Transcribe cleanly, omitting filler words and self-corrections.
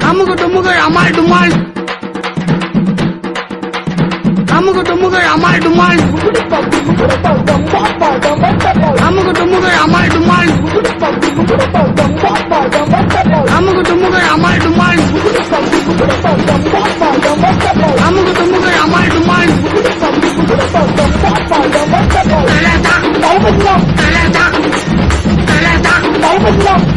அமுகு டுமுகு அமால் டுமால் அமுகு டுமுகு அமால் டுமால் அமுகு டுமுகு அமால் டுமால் அமுகு டுமுகு அமால் டுமால் அமுகு டுமுகு அமால் டுமால் Talata, talata, talata, talata.